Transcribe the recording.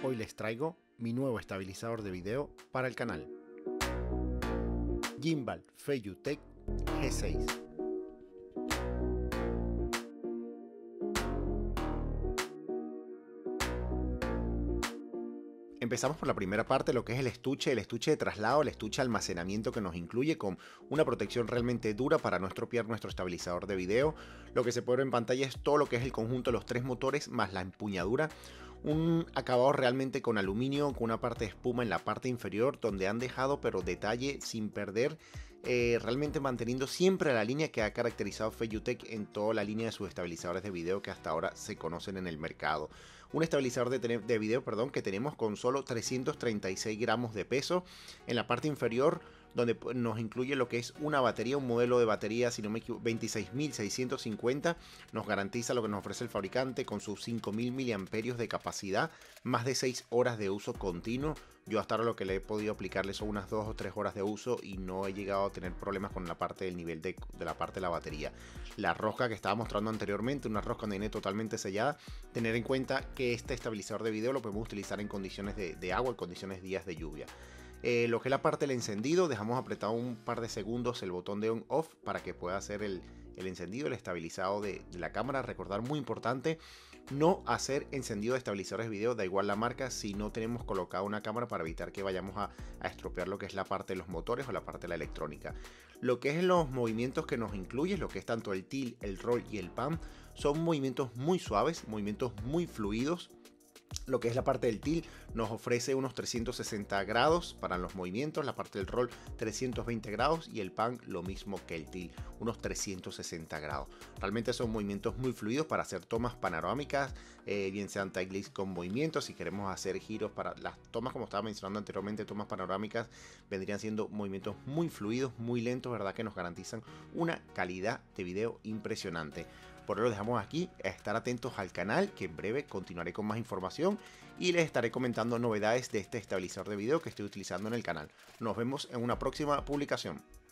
Hoy les traigo mi nuevo estabilizador de video para el canal. Gimbal Feiyutech G6. Empezamos por la primera parte, lo que es el estuche de traslado, el estuche de almacenamiento que nos incluye con una protección realmente dura para no estropear nuestro estabilizador de video. Lo que se puede ver en pantalla es todo lo que es el conjunto de los tres motores más la empuñadura. Un acabado realmente con aluminio, con una parte de espuma en la parte inferior donde han dejado pero detalle sin perder, realmente manteniendo siempre la línea que ha caracterizado Feiyutech en toda la línea de sus estabilizadores de video que hasta ahora se conocen en el mercado. Un estabilizador de video que tenemos con solo 336 gramos de peso. En la parte inferior donde nos incluye lo que es una batería, un modelo de batería, si no me equivoco, 26.650, nos garantiza lo que nos ofrece el fabricante con sus 5.000 mAh de capacidad, más de 6 horas de uso continuo. Yo hasta ahora lo que le he podido aplicarle son unas 2 o 3 horas de uso y no he llegado a tener problemas con la parte del nivel de la parte de la batería. La rosca que estaba mostrando anteriormente, una rosca donde viene totalmente sellada. Tener en cuenta que este estabilizador de video lo podemos utilizar en condiciones de agua, en condiciones de días de lluvia. Lo que es la parte del encendido, dejamos apretado un par de segundos el botón de on-off para que pueda hacer el encendido, el estabilizado de la cámara. Recordar, muy importante, no hacer encendido de estabilizadores de video, da igual la marca, si no tenemos colocada una cámara para evitar que vayamos a estropear lo que es la parte de los motores o la parte de la electrónica. Lo que es los movimientos que nos incluye, lo que es tanto el tilt, el roll y el pan, son movimientos muy suaves, movimientos muy fluidos. Lo que es la parte del tilt nos ofrece unos 360 grados para los movimientos, la parte del roll 320 grados y el pan lo mismo que el tilt, unos 360 grados. Realmente son movimientos muy fluidos para hacer tomas panorámicas, bien sean tight con movimientos. Si queremos hacer giros para las tomas, como estaba mencionando anteriormente, tomas panorámicas, vendrían siendo movimientos muy fluidos, muy lentos, ¿verdad? Que nos garantizan una calidad de video impresionante. Por eso lo dejamos aquí, estar atentos al canal, que en breve continuaré con más información y les estaré comentando novedades de este estabilizador de video que estoy utilizando en el canal. Nos vemos en una próxima publicación.